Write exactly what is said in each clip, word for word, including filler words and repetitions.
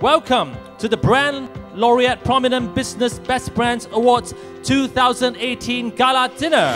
Welcome to the Brand Laureate Prominent Business Best Brands Awards two thousand eighteen Gala Dinner.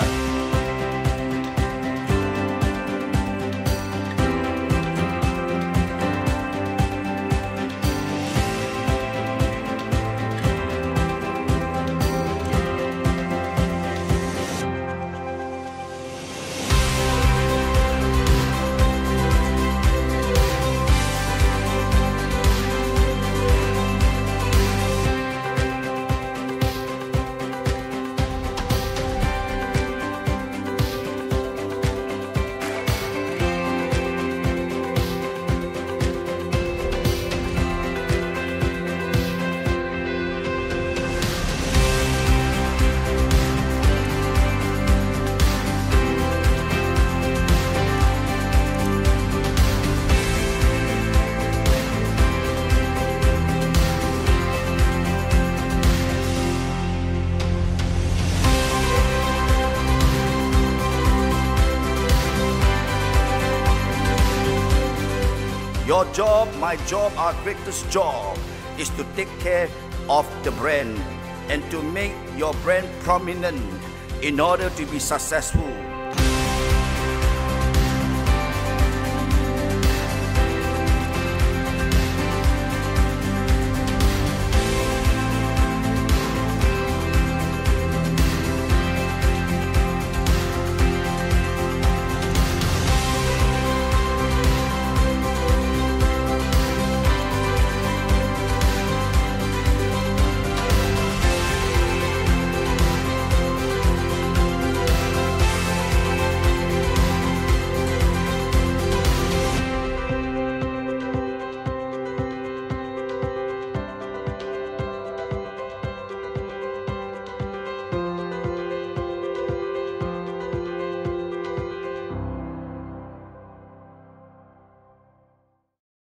Your job, my job, our greatest job is to take care of the brand and to make your brand prominent in order to be successful.